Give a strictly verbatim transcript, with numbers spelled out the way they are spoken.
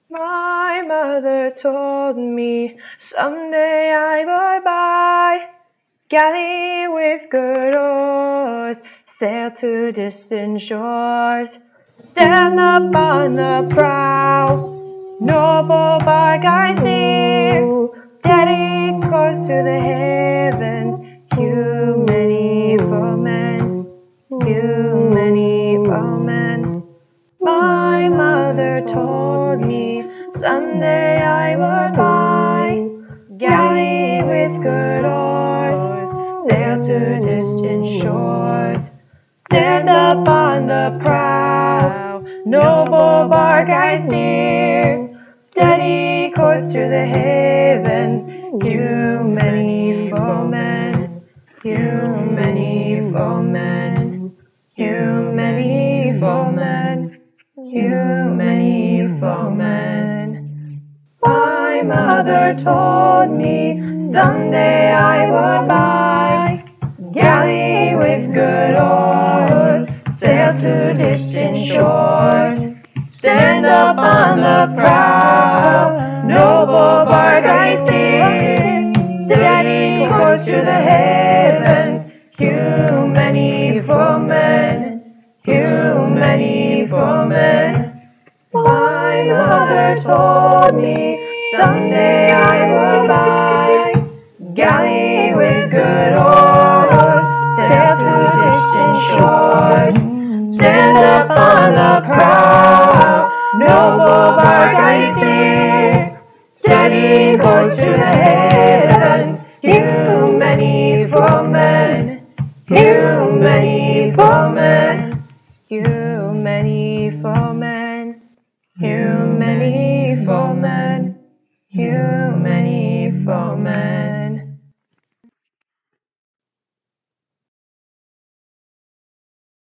My mother told me someday I would buy galley with good oars, sail to distant shores, stand up on the prow, noble barque eyes near, steady course to the havens, few many foemen, few many foemen. My mother told me someday I would buy galley with good oars, sail to distant shores, stand up on the prow, noble barque eyes near, steady course to the havens, few many foemen, few many foemen, few many foemen. Few many foemen. My mother told me someday I would buy galley with good oars, sail to distant shores, stand up on the prow, noble barque I steer, steady course to the havens, few many foemen, few many foemen. My mother told me someday I would buy galley with good oars, sail to distant shores, stand up on the prow, noble barque I steer, steady course to the havens, few many foemen, few many foemen, few many foemen. Few many foemen, few many foemen.